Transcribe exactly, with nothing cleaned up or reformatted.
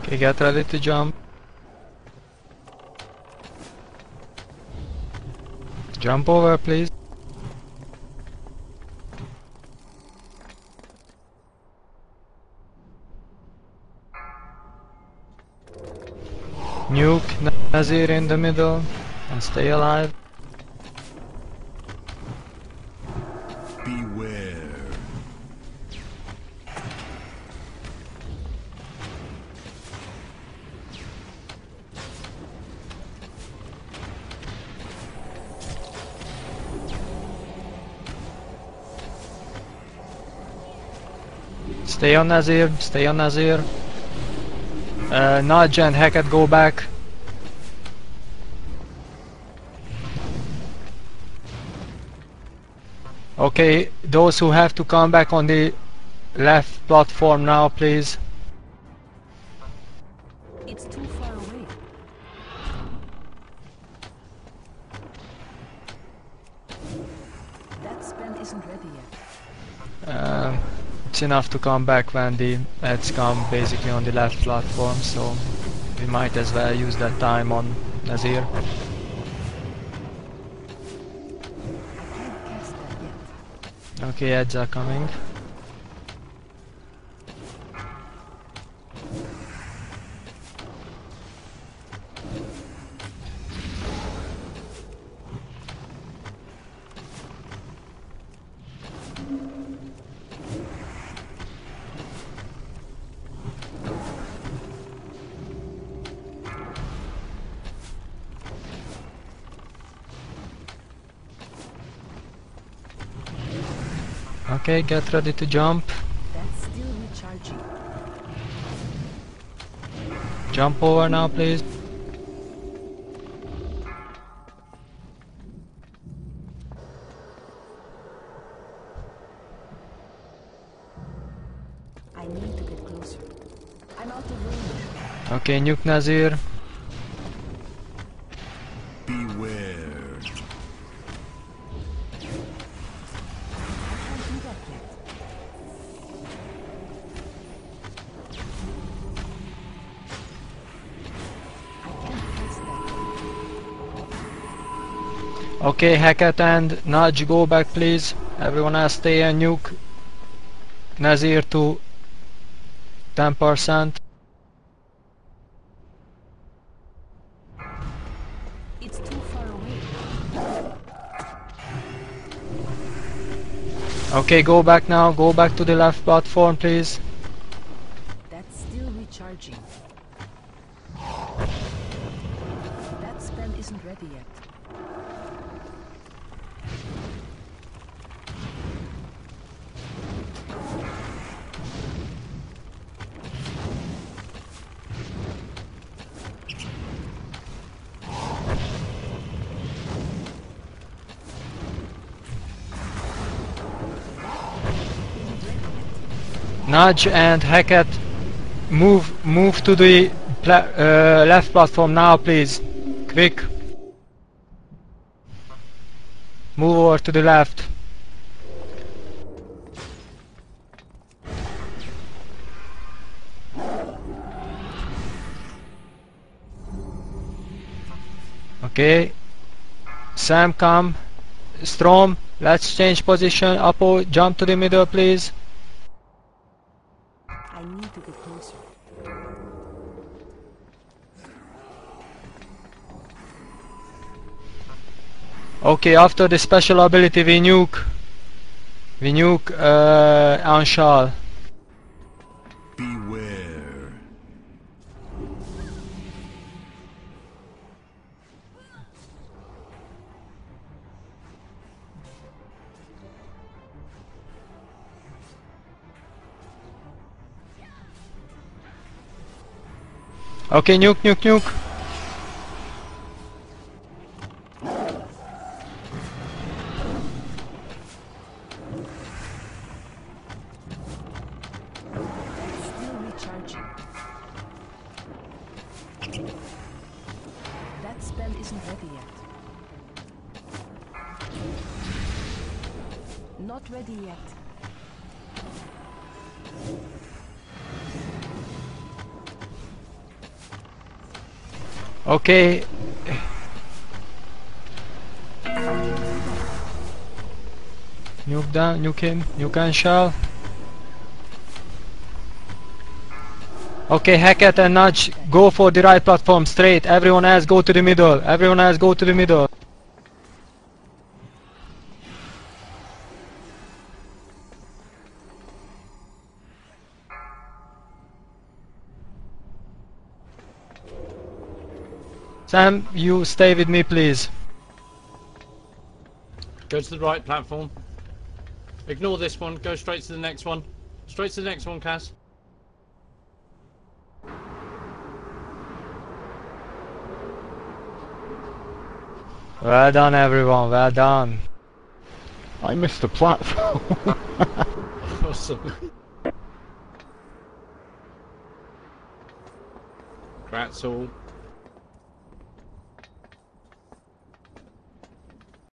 Okay, get ready to jump. Jump over, please. Nuke Nazir in the middle and stay alive. Beware. Stay on Nazir, stay on Nazir. Uh, Nudge and Hackett go back. Okay, those who have to come back on the left platform now, please. It's too far away. That spell isn't ready yet. Uh, it's enough to come back when the ads come basically on the left platform, so we might as well use that time on Nazir. Okay, ads are coming. Okay, get ready to jump. That's still recharging. Jump over now, please. I need to get closer. I'm out of range. Okay, nuke Nazir. Beware. Okay, Hackett and Nudge go back, please. Everyone else stay and nuke Nazir to ten percent. It's too far away. Okay, go back now. Go back to the left platform, please. That's still recharging. That spell isn't ready yet. Nudge and Hackett, move move to the pla uh, left platform now, please. Quick. Move over to the left. Okay. Sam, come. Strom, let's change position. Apo, jump to the middle, please. I need to get closer. Okay, after the special ability we nuke. We nuke uh, Anshal. Beware. Okay, nuke, nuke, nuke. Still recharging. That spell isn't ready yet. Not ready yet. Okay. Nuke down, nuke him, nuke and shell. Okay, Hackett and Nudge, go for the right platform, straight. Everyone else go to the middle. Everyone else go to the middle. Sam, you stay with me, please. Go to the right platform. Ignore this one. Go straight to the next one. Straight to the next one, Kaz. Well done, everyone. Well done. I missed the platform. Awesome. Congrats all.